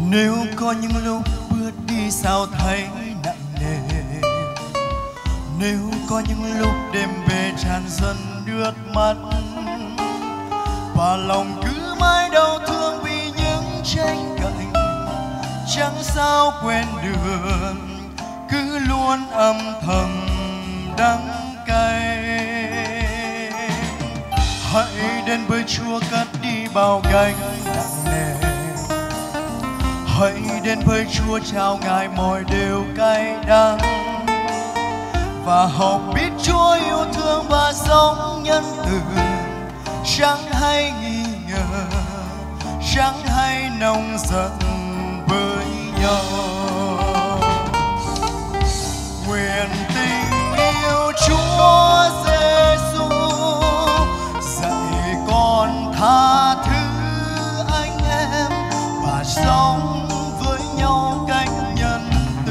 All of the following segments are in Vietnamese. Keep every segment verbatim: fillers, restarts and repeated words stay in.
Nếu có những lúc bước đi sao thấy nặng nề, nếu có những lúc đêm về tràn dần nước mắt, và lòng cứ mãi đau thương vì những tranh cạnh, chẳng sao quên được, cứ luôn âm thầm đắng cay. Hãy đến với Chúa cất đi bao gánh nặng nề, hãy đến với Chúa trao Ngài mọi điều cay đắng, và học biết Chúa yêu thương và sống nhân từ, chẳng hay nghi ngờ, chẳng hay nồng giận với nhau. Nguyện tình yêu Chúa Giêsu dạy con tha thứ anh em và sống với nhau cách nhân từ,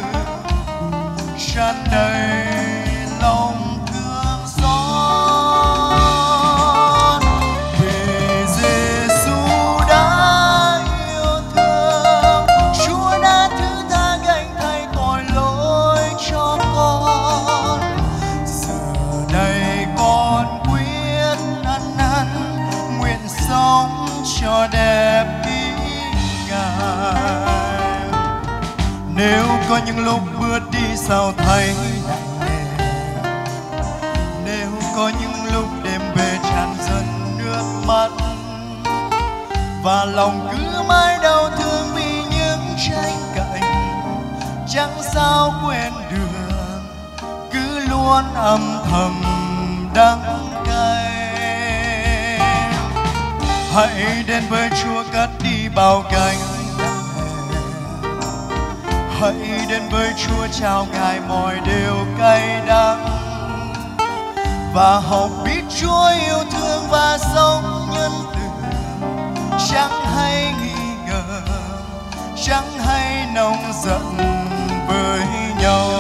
tràn đầy lòng thương xót. Vì Giêsu đã yêu thương, Chúa đã thứ tha gánh thay tội lỗi cho con. Giờ đây con quyết ăn năn, nguyện sống cho đẹp ý Ngài. Nếu có những lúc bước đi sao thấy nặng nề, nếu có những lúc đêm về tràn dần nước mắt, và lòng cứ mãi đau thương vì những tranh cạnh, chẳng sao quên được, cứ luôn âm thầm đắng cay. Hãy đến với Chúa cất đi bao gánh nặng nề, hãy đến với Chúa trao Ngài mọi điều cay đắng, và học biết Chúa yêu thương và sống nhân từ, chẳng hay nghi ngờ, chẳng hay nồng giận với nhau.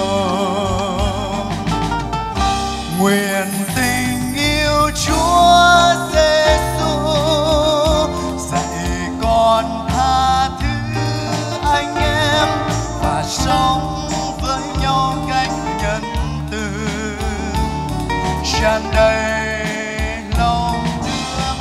Nguyện tình yêu Chúa Giêsu dạy con tha thứ anh em và sống với nhau cách nhân từ, tràn đầy lòng thương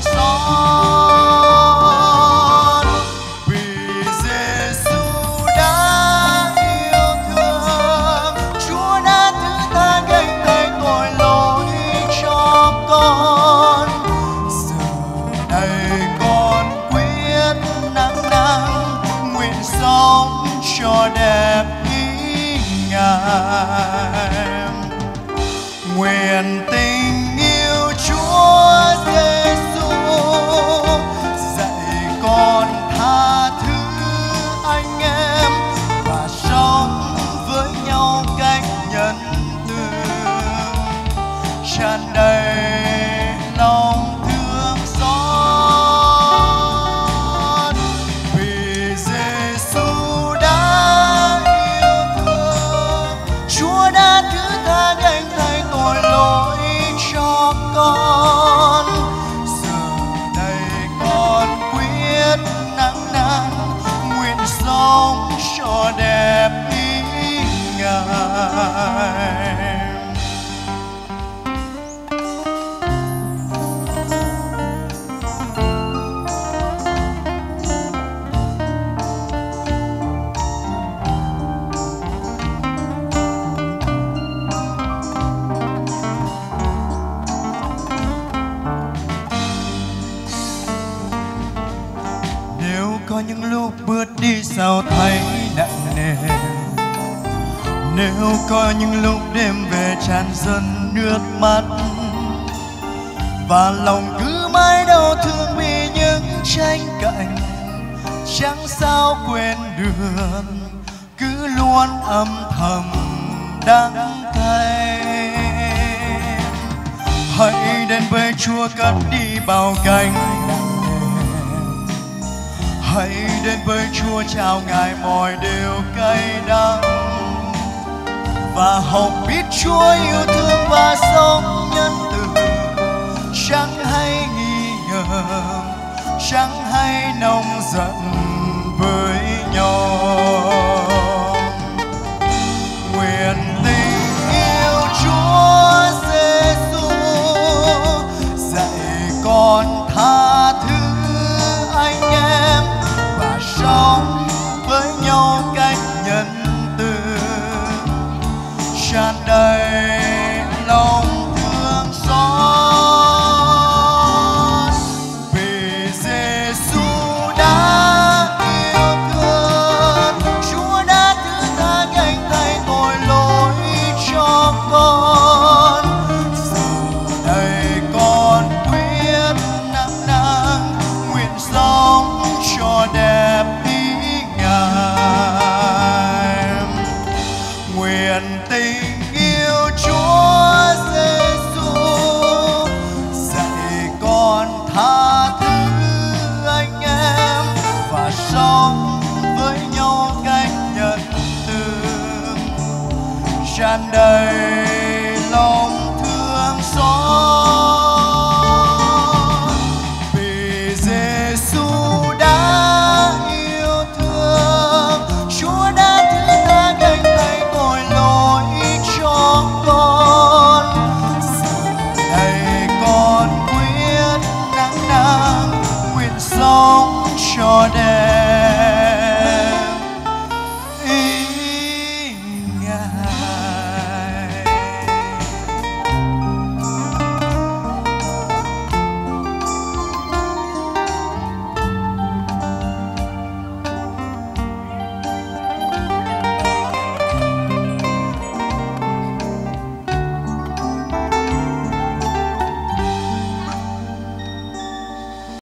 xót. Vì Giêsu đã yêu thương, Chúa đã thứ tha gánh thay tội lỗi cho con. Giờ đây con quyết nặng nang, nguyện sống cho đẹp ý Ngài. Nguyện tình yêu Chúa Giêsu dạy con tha thứ anh em và sống với nhau cách nhân từ, tràn đầy lòng thương xót. Vì Giêsu đã yêu thương, Chúa đã thứ tha gánh thay tội lỗi cho con. Giờ đây con quyết nặng nang, nguyện sống cho đẹp ý Ngài. Có những lúc bước đi sao thấy nặng nề, nếu có những lúc đêm về tràn dần nước mắt, và lòng cứ mãi đau thương vì những tranh cạnh, chẳng sao quên được, cứ luôn âm thầm đắng cay. Hãy đến với Chúa cất đi bao gánh nặng nề, hãy đến với Chúa trao Ngài mọi điều cay đắng, và học biết Chúa yêu thương và sống nhân từ, chẳng hay nghi ngờ, chẳng hay nồng giận